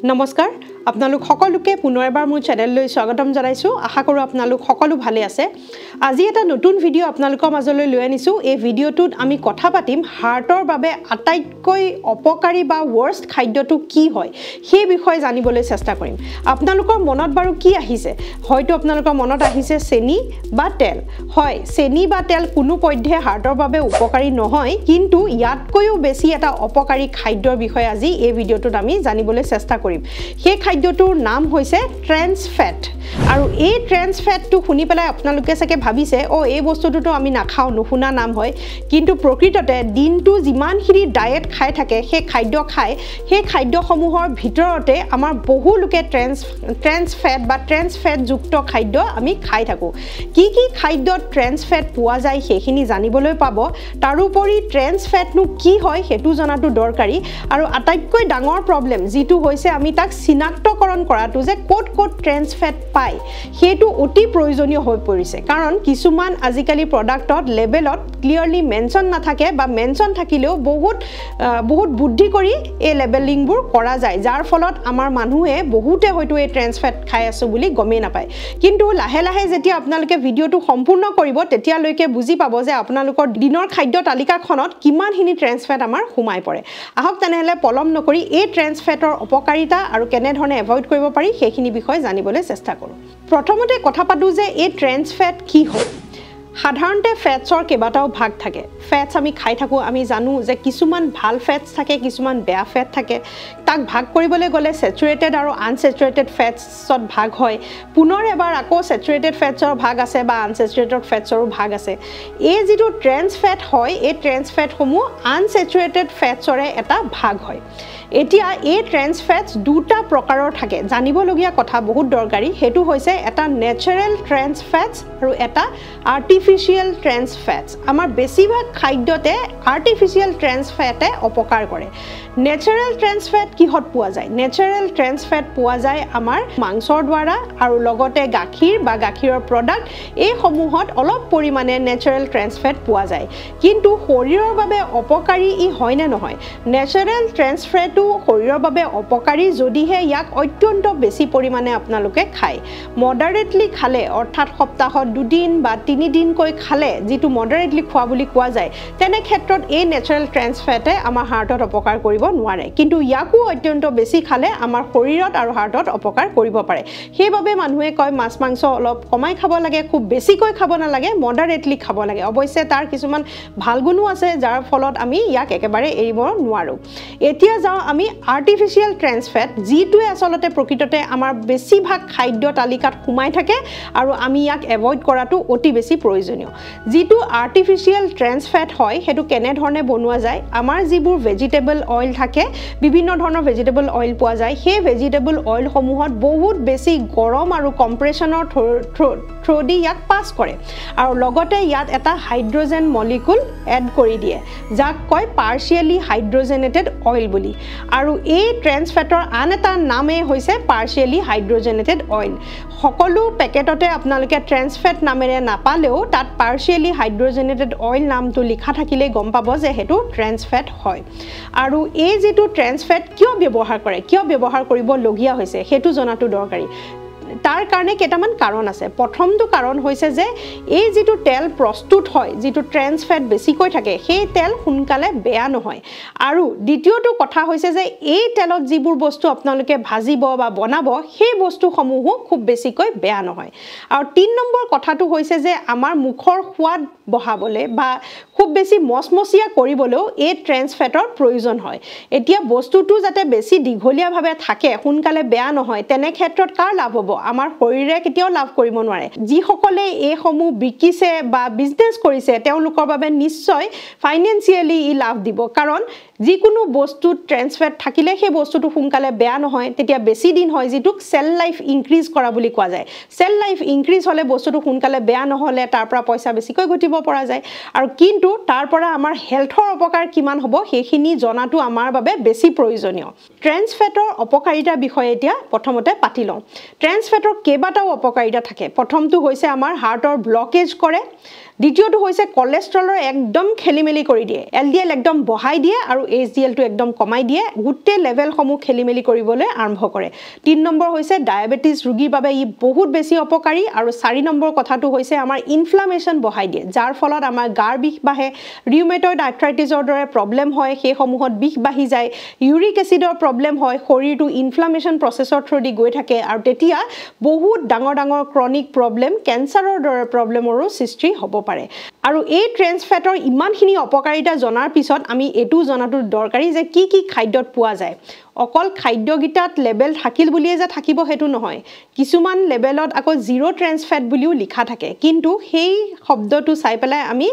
নমস্কাৰ আপোনালোক সকলোকে পুনৰ এবাৰ মোৰ চেনেললৈ স্বাগতম জনাইছো আশা কৰো আপোনালোক সকলো ভালে আছে আজি এটা নতুন ভিডিও আপোনালোকৰ মাজলৈ লৈ আনিছো এই ভিডিওটোত আমি কথা পাতিম হাৰ্টৰ বাবে আটাইতকৈ অপকাৰী বা ওয়াৰ্স্ট খাদ্যটো কি হয় সেই বিষয়ে জানিবলৈ চেষ্টা কৰিম আপোনালোকৰ মনত বাৰু কি আহিছে হয়তো আপোনালোকৰ মনত আহিছে চেনি বা তেল হয় চেনি বা তেল কোনো পধ্যে হাৰ্টৰ বাবে উপকাৰী নহয় কিন্তু ইয়াতকৈও বেছি এটা অপকাৰী খাদ্যৰ বিষয়ে আজি এই ভিডিওটোত আমি জানিবলৈ চেষ্টা কৰিম সেই খাদ্যটোৰ নাম হৈছে ট্ৰেন্স ফ্যাট আৰু এই ট্ৰেন্স ফ্যাটটো শুনি পেলাই আপোনালোকে সাকে ভাবিছে ও এই বস্তুটো আমি নাখাও নুশুনা নাম হয় কিন্তু প্ৰকৃততে দিনটো যিমানখিনি ডায়েট খাই থাকে সেই খাদ্য খায় সেই খাদ্যসমূহৰ ভিতৰতে আমাৰ বহু লোকে ট্ৰেন্স ফ্যাট বা ট্ৰেন্স ফ্যাট যুক্ত খাদ্য আমি খাই থাকো কি খাদ্যত ট্ৰেন্স ফ্যাট পোৱা যায় সেইখিনি জানিবলৈ পাব তাৰোপৰি ট্ৰেন্স ফ্যাটনো কি হয় হেতু জনাটো দৰকাৰী আৰু আটাইতকৈ ডাঙৰ প্ৰবলেম যেটো হৈছে আমি তাক চিনাক্তকৰণ কৰাটো যে কোট ট্ৰেন্স ফ্যাট পাই হেতু অতি প্ৰয়োজনীয় হৈ পৰিছে কাৰণ কিছুমান আজিকালি প্ৰডাক্টত লেবেলত ক্লিয়াৰলি মেনশন নাথাকে বা মেনশন থাকিলেও বহুত বুদ্ধি কৰি এই লেবেলিংবোৰ কৰা যায় যাৰ ফলত আমাৰ মানুহে বহুতে হয়তো এই ট্ৰেন্স ফ্যাট খাই আছে বুলি গমে নাপায় কিন্তু লাহে লাহে যেতিয়া আপোনালোকে ভিডিওটো সম্পূৰ্ণ কৰিব তেতিয়া লৈকে বুজি পাব যে আপোনালোকৰ দিনৰ খাদ্য তালিকাখনত কিমানখিনি ট্ৰেন্স ফ্যাট আমাৰ সোমাই পৰে আহক তেনেহলে পলম নকৰি এই ট্ৰেন্স ফ্যাটৰ অপকাৰিতা আৰু কেনে ধৰণে এভয়েড কৰিব পাৰি সেইখিনি বিষয় জানিবলৈ চেষ্টা কৰো প্ৰথমতে কথা পাতো যে এই ট্ৰেন্স ফ্যাট কি হয় সাধাৰণতে ফ্যাটছৰ কেবাটাও ভাগ থাকে ফ্যাটছ আমি খাই থাকো আমি জানো যে কিছুমান ভাল ফ্যাটছ থাকে কিছুমান বেয়া ফ্যাট থাকে তাক ভাগ কৰিবলৈ গলে স্যাচুৰেটেড আৰু আনস্যাচুৰেটেড ফ্যাটছত ভাগ হয় পুনৰ এবাৰ আকৌ স্যাচুৰেটেড ফ্যাটছৰ ভাগ আছে বা আনস্যাচুৰেটেড ফ্যাটছৰো ভাগ আছে এই যেটো ট্ৰেন্স ফ্যাট হয় এই ট্ৰেন্স ফ্যাটসমূহ আনস্যাচুৰেটেড ফ্যাটছৰে এটা ভাগ হয় এতিয়া এই ট্ৰেন্স ফ্যাটছ দুটা প্ৰকাৰৰ থাকে জানিবলগীয়া কথা বহুত দৰকাৰী হেতু হৈছে এটা নেচাৰেল ট্ৰেন্স ফ্যাটছ আৰু এটা আৰ্টিফিশিয়াল ট্ৰেন্স ফ্যাটছ আমাৰ বেছিভাগ খাদ্যতে আৰ্টিফিশিয়াল ট্ৰেন্স ফ্যাটে অপকাৰ কৰে নেচাৰেল ট্ৰেন্স ফ্যাট কিহত পোৱা যায় নেচাৰেল ট্ৰেন্স ফ্যাট পোৱা যায় আমাৰ মাংসৰ দ্বাৰা আৰু লগতে গাখীৰ বা গাখীৰৰ প্ৰডাক্ট এই সমূহত অলপ পৰিমাণে নেচাৰেল ট্ৰেন্স ফ্যাট পোৱা যায় কিন্তু শৰীৰৰ বাবে অপকাৰী ই হয় নে নহয় নেচাৰেল ট্ৰেন্স ফ্যাট শৰীৰৰ বাবে অপকাৰী যদিহে ইয়াক অত্যন্ত বেছি পৰিমাণে আপোনালোকে খায় মডাৰেটলি খালে অৰ্থাৎ সপ্তাহত 2 দিন বা 3 দিন কৈ খালে যেটো মডাৰেটলি খোৱা বুলি কোৱা যায় তেনে ক্ষেত্ৰত এই নেচাৰেল ট্ৰেন্স ফ্যাটে আমাৰ হাৰ্টত অপকাৰ কৰিব নোৱাৰে কিন্তু ইয়াকো অত্যন্ত বেছি খালে আমাৰ শৰীৰত আৰু হাৰ্টত অপকাৰ কৰিব পাৰে সেইবাবে মানুহে কয় মাছ মাংস অলপ কমাই খাব লাগে খুব বেছিকৈ খাব নালাগে মডাৰেটলি খাব লাগে অৱশ্যে তাৰ কিছুমান ভাল গুণো আছে যাৰ ফলত আমি ইয়াক একেবাৰে এৰিব নোৱাৰো এতিয়া যাও আমি আৰ্টিফিশিয়াল ট্ৰেন্স ফ্যাট যেটোৱে আসলতে প্ৰকৃততে আমাৰ বেছিভাগ খাদ্য তালিকাত সোমাই থাকে আৰু আমি ইয়াক এভয়েড কৰাটো অতি বেছি প্ৰয়োজনীয় যেটো আৰ্টিফিশিয়াল ট্ৰেন্স ফ্যাট হয় হেতু কেনে ধৰণে বনোৱা যায় আমাৰ যিবোৰ ভেজিটেবল অইল থাকে বিভিন্ন ধৰণৰ ভেজিটেবল অইল পোৱা যায় সেই ভেজিটেবল অইল সমূহত বহুত বেছি গৰম আৰু কম্প্ৰেছনৰ থ্ৰুদি ইয়াক পাস কৰে আৰু লগতে ইয়াত এটা হাইড্ৰোজেন মলিকুল এড কৰি দিয়ে যাক কয় পাৰ্শিয়ালি হাইড্ৰোজেনেটেড অইল বুলি আৰু এই ট্ৰেন্স ফ্যাটৰ আন এটা নামে হৈছে পাৰ্শিয়ালি হাইড্ৰোজেনেটেড অইল সকলো পেকেটতে আপোনালোকে ট্ৰেন্স ফ্যাট নামেৰে নাপালেও তাত পাৰ্শিয়ালি হাইড্ৰোজেনেটেড অইল নামটো লিখা থাকিলে গম পাব যে হেতু ট্ৰেন্স ফ্যাট হয় আৰু এই যেটো ট্ৰেন্স ফ্যাট কিয় ব্যৱহাৰ কৰিব লগিয়া হৈছে হেতু জনাটো দৰকাৰী তাৰ কাৰণে কেটামান কাৰণ আছে প্ৰথমটো কাৰণ হৈছে যে এই যেটো তেল প্ৰস্তুত হয় যেটো ট্ৰেন্স ফ্যাট বেছিকৈ থাকে সেই তেল সোনকালে বেয়া নহয় আৰু দ্বিতীয়টো কথা হৈছে যে এই তেলত যিবোৰ বস্তু আপোনালোকে ভাজিব বা বনাব সেই বস্তুসমূহ খুব বেছিকৈ বেয়া নহয় আৰু 3 নম্বৰ কথাটো হৈছে যে আমাৰ মুখৰ সোৱাদ বহাবলে বা খুব বেছি মচমচিয়া কৰিবলেও এই ট্ৰেন্স ফ্যাটৰ প্ৰয়োজন হয় এতিয়া বস্তুটো যাতে বেছি দীঘলীয়া ভাবে থাকে সোনকালে বেয়া নহয় তেনে ক্ষেত্ৰত কাৰ লাভ হ'ব আমাৰ শৰীৰে কেতিয়াও লাভ কৰিব নোৱাৰে যি সকলে এই সমূহ বিকিছে বা বিজনেস কৰিছে তেওঁলোকৰ বাবে নিশ্চয় ফাইনান্সিয়ালি ই লাভ দিব কাৰণ যিকোনো বস্তু ট্ৰেন্স ফ্যাট থাকিলে সেই বস্তুটো সোনকালে বেয়া নহয় তেতিয়া বেছি দিন হয় যেটোক সেল লাইফ ইনক্ৰিজ কৰা বুলি কোৱা যায় সেল লাইফ ইনক্ৰিজ হলে বস্তুটো সোনকালে বেয়া নহলে তাৰ পৰা পইচা বেছিকৈ ঘটিব পৰা যায় আৰু কিন্তু তাৰ পৰা আমাৰ হেলথৰ অপকাৰ কিমান হ'ব সেইখিনি জনাটো আমাৰ বাবে বেছি প্ৰয়োজনীয় ট্ৰেন্স ফ্যাটৰ অপকাৰিতা বিষয়ে এতিয়া প্ৰথমতে পাতি লওঁ ট্ৰেন্স ফ্যাটৰ কেবাটাও অপকাৰিতা থাকে প্ৰথমটো হৈছে আমাৰ হাৰ্টৰ ব্লকেজ কৰে দ্বিতীয়টো হৈছে কোলেষ্ট্ৰলৰ একদম খেলিমেলি কৰি দিয়ে এলডিএল একদম বহাই দিয়ে আৰু এইচডিএল টো একদম কমাই দিয়ে গুটে লেভেল সমূহ খেলিমেলি কৰিবলৈ আৰম্ভ কৰে 3 নম্বৰ হৈছে ডায়াবেটিস ৰোগীৰ বাবে ই বহুত বেছি অপকাৰী আৰু 4 নম্বৰ কথাটো হৈছে আমাৰ ইনফ্লামেশন বহাই দিয়ে যাৰ ফলত আমাৰ গাৰ বিষ বাহে ৰিউমেটয়েড আৰ্থ্ৰাইটিছৰ দৰে প্ৰবলেম হয় সেই সমূহত বিষ বাঢ়ি যায় ইউৰিক এসিডৰ প্ৰবলেম হয় শৰীৰটো ইনফ্লামেশন প্ৰসেছৰ থ্ৰুদি গৈ থাকে আৰু তেতিয়া বহুত ডাঙৰ ডাঙৰ ক্ৰনিক প্ৰবলেম কেন্সাৰৰ দৰে প্ৰবলেমৰো সৃষ্টি হ'ব পাৰে আৰু এই ট্ৰেন্স ফেটৰ ইমানখিনি অপকাৰিতা জনাৰ পিছত আমি এটো জনাটো দৰকাৰী যে কি কি খাদ্যত পোৱা যায় অকল খাদ্যগিতাত লেবেল থাকিল বুলিয়ে যে থাকিব হেতু নহয় কিছুমান লেবেলত আকৌ জিৰো ট্ৰেন্স ফেট বুলিও লিখা থাকে কিন্তু সেই শব্দটো চাই পেলাই আমি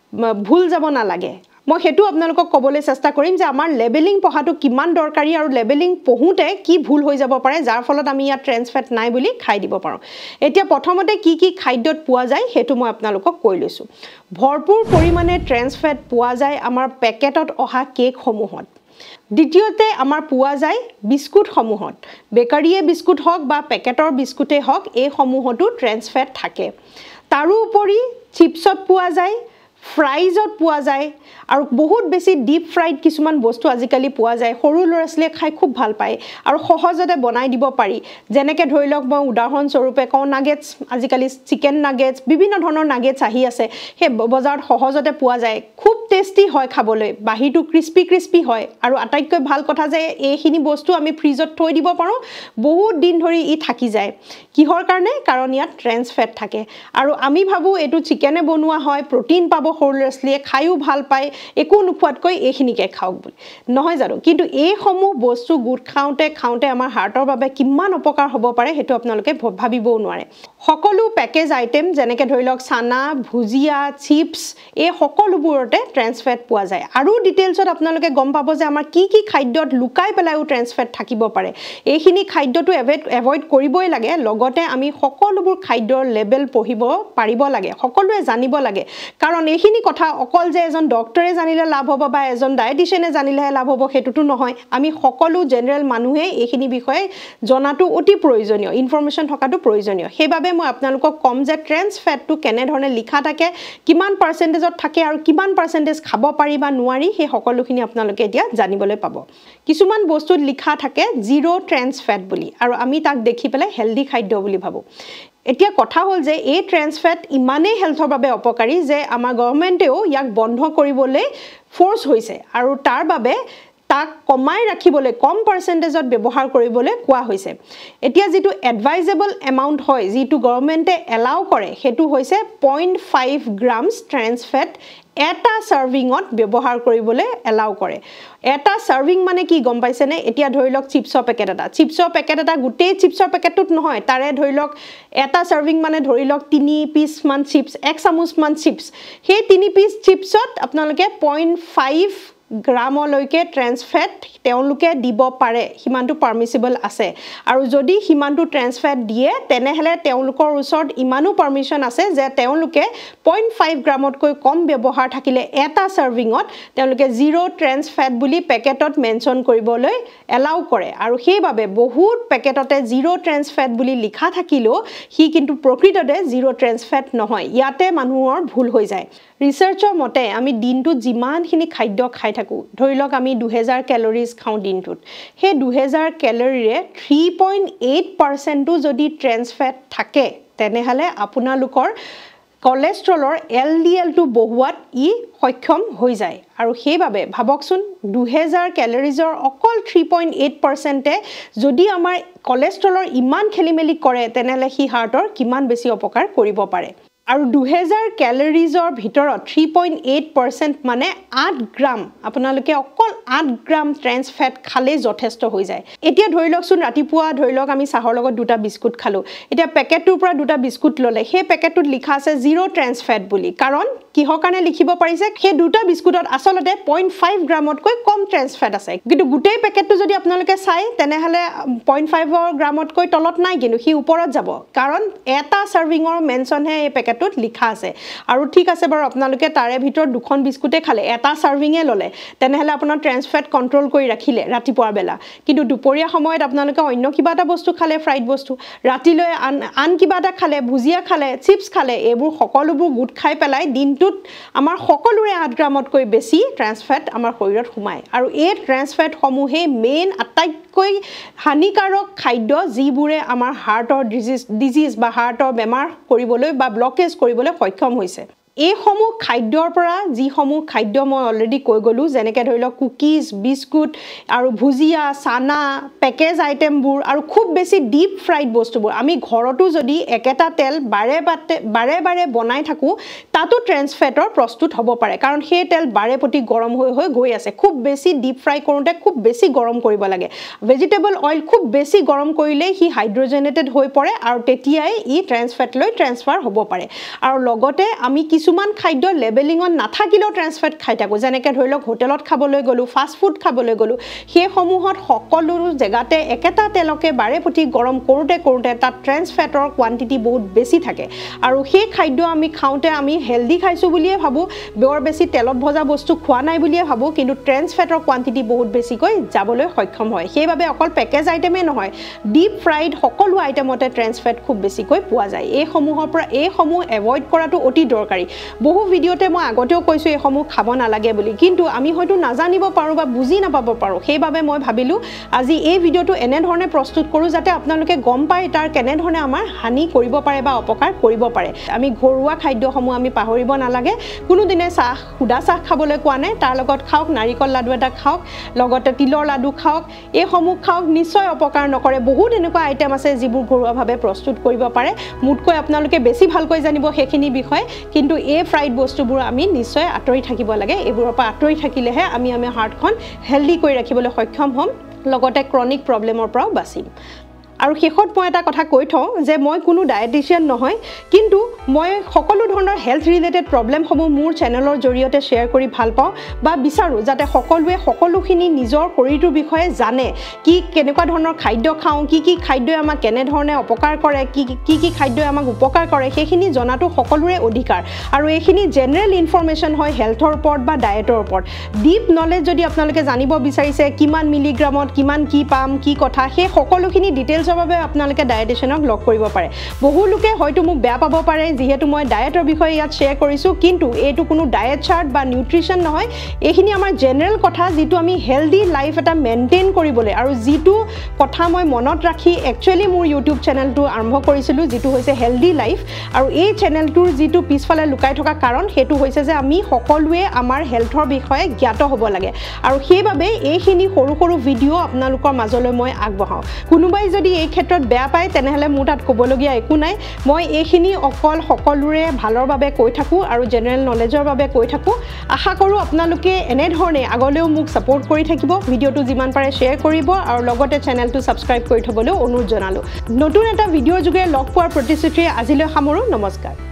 ভুল যাব নালাগে মই হেতু আপোনালোকক কবলৈ চেষ্টা কৰিম যে আমাৰ লেবেলিং পঢ়াটো কিমান দৰকাৰী আৰু লেবেলিং পঢ়োতে কি ভুল হৈ যাব পাৰে যাৰ ফলত আমি ইয়া ট্ৰেন্স ফেট নাই বুলি খাই দিব পাৰো এতিয়া প্ৰথমতে কি কি খাদ্যত পোৱা যায় হেতু মই আপোনালোকক কৈ লৈছো ভৰপুৰ পৰিমাণে ট্ৰেন্স ফেট পোৱা যায় আমাৰ পেকেটত অহা কেক সমূহত দ্বিতীয়তে আমাৰ পোৱা যায় বিস্কুট সমূহত বেকাৰীয়ে বিস্কুট হওক বা পেকেটৰ বিস্কুটে হওক এই সমূহতো ট্ৰেন্স ফেট থাকে তাৰোপৰি চিপছত পোৱা যায় ফ্ৰাইজত পোৱা যায় আৰু বহুত বেছি ডিপ ফ্ৰাইড কিছুমান বস্তু আজিকালি পোৱা যায় সৰু লৰাছলে খাই খুব ভাল পায় আৰু সহজতে বনাই দিব পাৰি যেনেকৈ ধৰি লওক মই উদাহৰণ স্বৰূপে কওঁ নাগেটস আজিকালি চিকেন নাগেটস বিভিন্ন ধৰণৰ নাগেটস আহি আছে হে বজাৰত সহজতে পোৱা যায় খুব টেস্টি হয় খাবলৈ বাহিৰটো ক্ৰিস্পি হয় আৰু আটাইতকৈ ভাল কথা যে এইখিনি বস্তু আমি ফ্ৰিজত থৈ দিব পাৰো বহুত দিন ধৰি ই থাকি যায় কিহৰ কাৰণে কাৰণ ইয়াত ট্ৰেন্স ফেট থাকে আৰু আমি ভাবো এটো চিকেনে বনোৱা হয় প্ৰটিন পাব সৰলছলিয়ে খায়ও ভাল পায় একো নুখুৱাতকৈ এইখিনিকে খাওক বুলি নহয় জানো কিন্তু এই সমূহ বস্তু গুড খাওঁতে আমাৰ হাৰ্টৰ বাবে কিমান অপকাৰ হ'ব পাৰে হেতু আপোনালোকে ভাবিবও নোৱাৰে সকলো প্যাকেজ আইটেম যেনেকৈ ধৰি লওক সানা ভুজিয়া চিপস এই সকলোবোৰতে ট্ৰেন্স ফেট পোৱা যায় আৰু ডিটেইলছত আপোনালোকে গম পাব যে আমাৰ কি কি খাদ্যত লুকাই পেলাইও ট্ৰেন্স ফেট থাকিব পাৰে এইখিনি খাদ্যটো এভয়েড কৰিবই লাগে লগতে আমি সকলোবোৰ খাদ্যৰ লেবেল পঢ়িব পাৰিব লাগে সকলোৱে জানিব লাগে কাৰণ এইখিনি কথা অকল যে এজন ডক্টৰে জানিলে লাভ হ'ব বা এজন ডায়েটিশিয়ানে জানিলে লাভ হ'ব হেতুটো নহয় আমি সকলো জেনাৰেল মানুহে এইখিনি বিষয়ে জনাটো অতি প্ৰয়োজনীয় ইনফৰমেশন থকাটো প্ৰয়োজনীয় সেইবাবে মই আপোনালোকক কম যে ট্ৰেন্স ফেটটো কেনে ধৰণে লিখা থাকে কিমান পাৰ্সেন্টেজত থাকে আৰু কিমান পাৰ্সেন্টেজ খাব পাৰি বা নোৱাৰি সেই সকলোখিনি আপোনালোকে এতিয়া জানিবলৈ পাব কিছুমান বস্তুত লিখা থাকে জিৰো ট্ৰেন্স ফেট বুলি আৰু আমি তাক দেখি পেলাই হেলদি খাদ্য বুলি ভাবো এতিয়া কথা হল যে এই ট্ৰেন্স ফেট ইমানেই হেলথৰ বাবে অপকাৰী যে আমাৰ গভৰ্নমেন্টেও ইয়াক বন্ধ কৰিবলৈ ফোৰ্স হৈছে আৰু তাৰ বাবে তাক কমাই ৰাখিবলৈ কম পাৰ্সেন্টেজত ব্যৱহাৰ কৰিবলৈ কোৱা হৈছে এতিয়া যেটো এডভাইজেবল এমাউন্ট হয় যেটো গভৰ্নমেন্টে এলাউ কৰে হেতু হৈছে 0.5 গ্ৰামছ ট্ৰেন্স ফেট এটা সাৰ্ভিংত ব্যৱহাৰ কৰিবলৈ এলাউ কৰে এটা সাৰ্ভিং মানে কি গম পাইছেনে এতিয়া ধৰি লওক চিপছৰ পেকেট এটা গুটেই চিপছৰ পেকেটটোত নহয় তাৰে ধৰি লওক এটা সাৰ্ভিং মানে ধৰি লওক 3 পিস মান চিপছ এক চামুচ মান চিপছ সেই 3 পিস চিপছত আপোনালোকে 0.5 গ্ৰামলৈকে ট্ৰেন্স ফেট তেওঁলোকে দিব পাৰে হিমানটো পাৰমিসিবল আছে আৰু যদি হিমানটো ট্ৰেন্স ফেট দিয়ে তেনেহলে তেওঁলোকৰ ওচৰত ইমানো পাৰমিশন আছে যে তেওঁলোকে 0.5 গ্ৰামতকৈ কম ব্যৱহাৰ থাকিলে এটা সাৰ্ভিংত তেওঁলোকে জিৰো ট্ৰেন্স ফেট বুলি পেকেটত মেনশন কৰিবলৈ এলাউ কৰে আৰু সেইভাবে বহুত পেকেটতে জিৰো ট্ৰেন্স ফেট বুলি লিখা থাকিলো হি কিন্তু প্ৰকৃততে জিৰো ট্ৰেন্স ফেট নহয় ইয়াতে মানুহৰ ভুল হৈ যায় ৰিসাৰ্চৰ মতে আমি দিনটো যিমানখিনি খাদ্য খাই থাকো ধৰি লওক আমি 2000 ক্যালোৰিজ খাও দিনটোত হে 2000 ক্যালোৰিৰে 3.8% যদি ট্ৰেন্স ফেট থাকে তেনেহলে আপোনালোকৰ কোলেষ্ট্ৰলৰ এলডিএল টো বহুৱাত ই সক্ষম হৈ যায় আৰু সেইভাবে ভাবকচোন 2000 ক্যালোৰিজৰ অকল 3.8% যদি আমাৰ কোলেষ্ট্ৰলৰ ইমান খেলিমেলি কৰে তেনেহলে হি হাৰ্টৰ কিমান বেছি অপকাৰ কৰিব পাৰে আৰু 2000 ক্যালোৰিজৰ ভিতৰত 3.8% মানে 8 গ্ৰাম আপোনালোকে অকল 8 গ্ৰাম ট্ৰেন্স ফেট খালে যথেষ্ট হৈ যায় এতিয়া ধৰি লওকচোন ৰাতিপুৱা ধৰি লওক আমি চাহৰ লগত দুটা বিস্কুট খালো এতিয়া পেকেটটোৰ পৰা দুটা বিস্কুট ললে সেই পেকেটটোত লিখা আছে জিৰো ট্ৰেন্স ফেট বুলি কাৰণ কিহৰ কাৰণে লিখিব পাৰিছে সেই দুটা বিস্কুটত আসলতে 0.5 গ্ৰামতকৈ কম ট্ৰেন্স ফেট আছে কিন্তু গোটেই পেকেটটো যদি আপোনালোকে চাই তেনেহলে 0.5 গ্ৰামতকৈ তলত নাই কিন্তু হি ওপৰত যাব কাৰণ এটা সাৰ্ভিংৰ মেনশন হে এই পেকেট ট্ৰান্সফেটত লিখা আছে আৰু ঠিক আছে বাৰু আপোনালোকে তাৰে ভিতৰত দুখন বিস্কুটে খালে এটা সাৰ্ভিংয়ে ললে তেনেহলে আপোনাৰ ট্ৰান্সফেট কন্ট্ৰোল কৰি ৰাখিলে ৰাতিপুৱাৰ বেলা কিন্তু দুপৰীয়া সময়ত আপোনালোকে অন্য কিবা এটা বস্তু খালে ফ্ৰাইড বস্তু ৰাতিলৈ আন কিবা এটা খালে ভুজিয়া খালে চিপছ খালে এইবোৰ সকলোবোৰ গুট খাই পেলাই দিনটোত আমাৰ সকলোৰে 8 গ্ৰামতকৈ বেছি ট্ৰান্সফেট আমাৰ শৰীৰত সোমায় আৰু এই ট্ৰান্সফেট সমূহে মেইন আটাইতকৈ হানিকাৰক খাদ্য যিবোৰে আমাৰ হাৰ্টৰ ডিজিজ বা হাৰ্টৰ বেমাৰ কৰিবলৈ বা ব্লকেজ কৰিবলৈ সক্ষম হৈছে এই সমূহ খাদ্যৰ পৰা যি সমূহ খাদ্য মই অলৰেডি কৈ গলো যেনেকৈ ধৰি লওক কুকিজ বিস্কুট আৰু ভুজিয়া সানা পেকেজ আইটেমবোৰ আৰু খুব বেছি ডিপ ফ্ৰাইড বস্তুবোৰ আমি ঘৰতো যদি একেটা তেল বাৰে বনাই থাকো তাতো ট্ৰান্সফেটৰ প্ৰস্তুত হ'ব পাৰে কাৰণ সেই তেল বাৰে প্ৰতি গৰম হৈ গৈ আছে খুব বেছি ডিপ ফ্ৰাই কৰোঁতে খুব বেছি গৰম কৰিব লাগে ভেজিটেবল অইল খুব বেছি গৰম কৰিলে হি হাইড্ৰোজেনেটেড হৈ পৰে আৰু তেতিয়াই ই ট্ৰান্সফেটলৈ ট্ৰান্সফাৰ হ'ব পাৰে আৰু লগতে আমি কিছুমান খাদ্য লেবেলিঙত নাথাকিলেও ট্ৰান্সফেট খাই থাকো যেনেকৈ ধৰি লওক হোটেলত খাবলৈ গলো ফাষ্ট ফুড খাবলৈ গলো সেই সমূহত সকলো জেগাতে একেটা তেলকে বাৰে প্ৰতি গৰম কৰোঁতে তাত ট্ৰান্সফেটৰ কোৱান্টিটি বহুত বেছি থাকে আৰু সেই খাদ্য আমি খাওঁতে আমি হেলদি খাইছো বুলিয়ে ভাবো বৰ বেছি তেলত ভজা বস্তু খোৱা নাই বুলিয়ে ভাবো কিন্তু ট্ৰান্সফেটৰ কোৱান্টিটি বহুত বেছিকৈ যাবলৈ সক্ষম হয় সেইবাবে অকল পেকেজ আইটেমে নহয় ডিপ ফ্ৰাইড সকলো আইটেমতে ট্ৰান্সফেট খুব বেছিকৈ পোৱা যায় এই সমূহ এভয়েড কৰাটো অতি দৰকাৰী বহু ভিডিওতে মই আগতেও কৈছো এই সমূহ খাব নালাগে বুলি কিন্তু আমি হয়তো নাজানিব পাৰো বা বুজি নাপাব পাৰো সেইবাবে মই ভাবিলো আজি এই ভিডিওটো এনে ধৰণে প্ৰস্তুত কৰো যাতে আপোনালোকে গম পায় তাৰ কেনে ধৰণে আমাৰ হানি কৰিব পাৰে বা অপকাৰ কৰিব পাৰে আমি ঘৰুৱা খাদ্যসমূহ আমি পাহৰিব নালাগে কোনো দিনে সুদা চাহ খাবলৈ কোৱা নাই তাৰ লগত খাওক নাৰিকল লাডু এটা খাওক লগতে তিলৰ লাডু খাওক এই সমূহ খাওক নিশ্চয় অপকাৰ নকৰে বহুত এনেকুৱা আইটেম আছে যিবোৰ ঘৰুৱাভাৱে প্ৰস্তুত কৰিব পাৰে মুটকৈ আপোনালোকে বেছি ভালকৈ জানিব সেইখিনি বিষয় কিন্তু এই ফ্ৰাইড বস্তুবোৰ আমি নিশ্চয় আঁতৰি থাকিব লাগে এইবোৰৰ পৰা আঁতৰি থাকিলেহে আমি আমাৰ হাৰ্টখন হেলদি কৰি ৰাখিবলৈ সক্ষম হ'ম লগতে ক্ৰনিক প্ৰব্লেমৰ পৰাও বাচিম আৰু শেষত মই এটা কথা কৈ থওঁ যে মই কোনো ডায়েটিচিয়ান নহয় কিন্তু মই সকলো ধৰণৰ হেলথ ৰিলেটেড প্ৰব্লেমসমূহ মোৰ চেনেলৰ জৰিয়তে শ্বেয়াৰ কৰি ভাল পাওঁ বা বিচাৰোঁ যাতে সকলোৱে সকলোখিনি নিজৰ শৰীৰটোৰ বিষয়ে জানে কি কেনেকুৱা ধৰণৰ খাদ্য খাওঁ কি খাদ্যই আমাক কেনেধৰণে অপকাৰ কৰে কি খাদ্যই আমাক উপকাৰ কৰে সেইখিনি জনাটো সকলোৰে অধিকাৰ আৰু এইখিনি জেনেৰেল ইনফৰমেশ্যন হয় হেলথৰ ওপৰত বা ডায়েটৰ ওপৰত ডিপ নলেজ যদি আপোনালোকে জানিব বিচাৰিছে কিমান মিলিগ্ৰামত কিমান কি পাম কি কথা সেই সকলোখিনি ডিটেইলছ বাবে আপোনালোকে ডায়েটিচিয়ানক লগ কৰিব পাৰে বহু লোকে হয়তো মোক বেয়া পাব পাৰে যেহেতু মই ডায়েটৰ বিষয়ে ইয়াত শ্বেয়াৰ কৰিছো কিন্তু এইটো কোনো ডায়েট চাৰ্ট বা নিউট্ৰিচন নহয় এইখিনি আমাৰ জেনেৰেল কথা যিটো আমি হেলদি লাইফ এটা মেইনটেইন কৰিবলৈ আৰু যিটো কথা মই মনত ৰাখি একচুৱেলি মোৰ ইউটিউব চেনেলটো আৰম্ভ কৰিছিলোঁ যিটো হৈছে হেলদি লাইফ আৰু এই চেনেলটোৰ যিটো পিছফালে লুকাই থকা কাৰণ সেইটো হৈছে যে আমি সকলোৱে আমাৰ হেলথৰ বিষয়ে জ্ঞাত হ'ব লাগে আৰু সেইবাবে এইখিনি সৰু ভিডিঅ' আপোনালোকৰ মাজলৈ মই আগবঢ়াওঁ কোনোবাই যদি এই ক্ষেত্ৰত বেয়া পায় তেনেহলে মোৰ তাত ক'বলগীয়া একো নাই মই এইখিনি অকল সকলোৰে ভালৰ বাবে কৈ থাকো আৰু জেনেৰেল নলেজৰ বাবে কৈ থাকো আশা কৰো আপোনালোকে এনে ধৰণে আগলৈও মোক সাপোৰ্ট কৰি থাকিব ভিডিঅ'টো যিমান পাৰে শ্বেয়াৰ কৰিব আৰু লগতে চেনেলটো সাবস্ক্ৰাইব কৰি থবলৈ অনুৰোধ জনালো নতুন এটা ভিডিঅ'ৰ যোগে লগ পোৱাৰ প্ৰতিশ্ৰুতিৰে আজিলৈ সামৰো নমস্কাৰ